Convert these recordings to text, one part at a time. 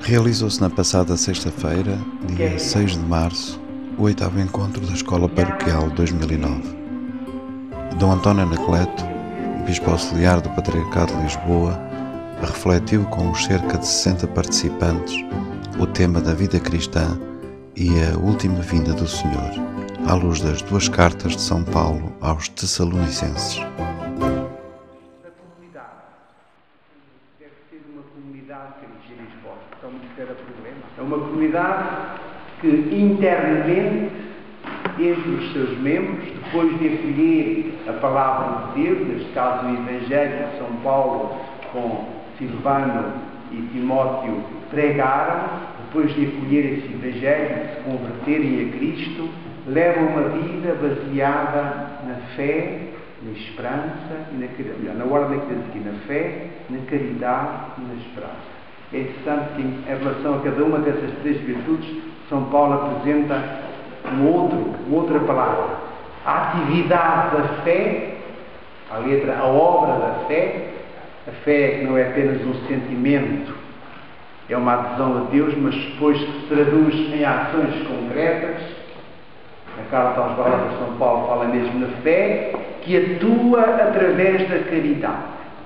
Realizou-se na passada sexta-feira, dia 6 de março, o 8º encontro da Escola Paroquial 2009. Dom António Anacleto, Bispo Auxiliar do Patriarcado de Lisboa, refletiu com os cerca de 60 participantes o tema da vida cristã e a última vinda do Senhor, à luz das duas cartas de São Paulo aos Tessalonicenses. A comunidade deve ser uma comunidade cristã. Então, isso era problema. É uma comunidade que internamente, entre os seus membros, depois de acolher a palavra de Deus, neste caso o Evangelho de São Paulo, com Silvano e Timóteo pregaram, depois de acolher esse Evangelho, de se converterem a Cristo, levam uma vida baseada na fé, na esperança e na caridade. Na ordem que diz aqui, na fé, na caridade e na esperança. É interessante que, em relação a cada uma dessas três virtudes, São Paulo apresenta outra palavra. A atividade da fé, a obra da fé. A fé não é apenas um sentimento, é uma adesão a Deus, mas depois se traduz em ações concretas. Na carta aos Gálatas, São Paulo fala mesmo na fé, que atua através da caridade.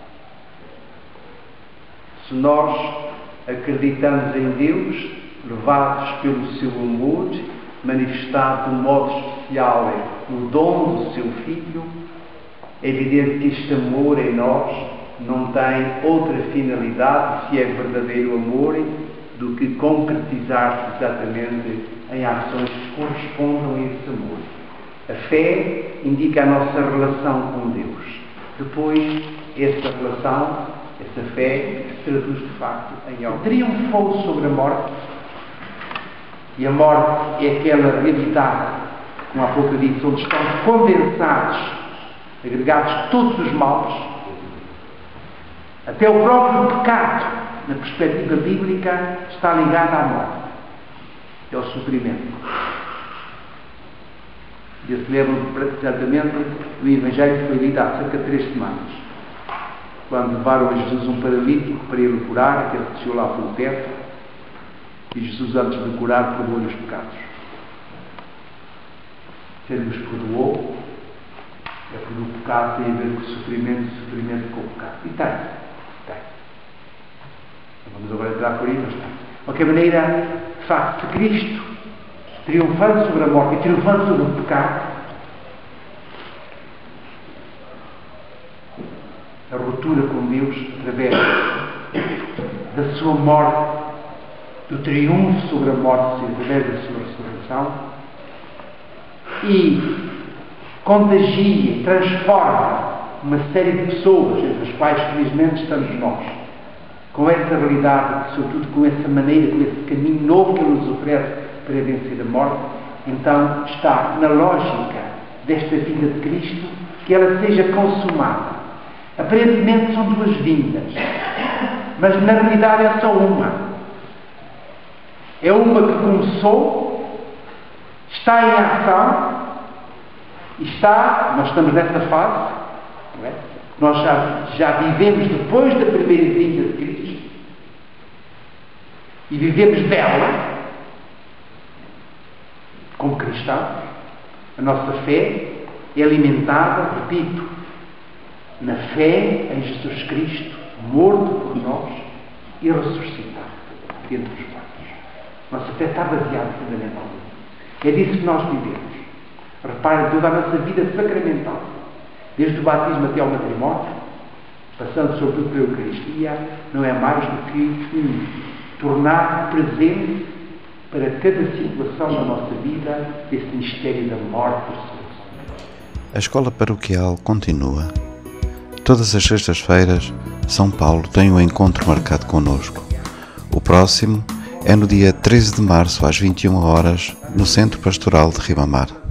Se nós acreditamos em Deus, levados pelo seu amor, manifestado de um modo especial no dom do seu Filho, é evidente que este amor em nós não tem outra finalidade, se é verdadeiro amor, do que concretizar-se exatamente em ações que correspondam a esse amor. A fé indica a nossa relação com Deus. Depois, essa relação, essa fé, se traduz de facto em algo. Triunfou sobre a morte, e a morte é aquela realidade, como há pouco disse, onde estão condensados, agregados todos os males, até o próprio pecado, na perspectiva bíblica, está ligado à morte. É o sofrimento. E eu se lembro exatamente do Evangelho que foi lido há cerca de 3 semanas. Quando levaram a Jesus um paralítico para ele curar, que ele desceu lá pelo teto, e Jesus, antes de curar, perdoou-lhe os pecados. Se ele nos perdoou, é porque o pecado tem a ver com o sofrimento com o pecado. E tem. Vamos agora entrar por aí, mas está. De qualquer maneira, de facto, de Cristo, triunfando sobre a morte e triunfando sobre o pecado, a ruptura com Deus, através da sua morte, do triunfo sobre a morte, através da sua ressurreição, e contagia, transforma uma série de pessoas, entre as quais, felizmente, estamos nós, com essa realidade, sobretudo com essa maneira, com esse caminho novo que Ele nos oferece para vencer a morte. Então está na lógica desta vida de Cristo que ela seja consumada. Aparentemente são duas vindas, mas na realidade é só uma. É uma que começou, está em ação, e nós estamos nessa fase, não é? Nós já vivemos depois da primeira vinda de Cristo e vivemos dela como cristãos. A nossa fé é alimentada, repito, na fé em Jesus Cristo, morto por nós e ressuscitado dentre os mortos. Nossa fé está baseada fundamentalmente. É disso que nós vivemos. Reparem, toda a nossa vida sacramental, desde o batismo até ao matrimónio, passando sobretudo pela Eucaristia, não é mais do que tornar presente para cada situação da nossa vida esse mistério da morte e ressurreição. A Escola Paroquial continua. Todas as sextas-feiras, São Paulo tem um encontro marcado connosco. O próximo é no dia 13 de março, às 21 horas, no Centro Pastoral de Ribamar.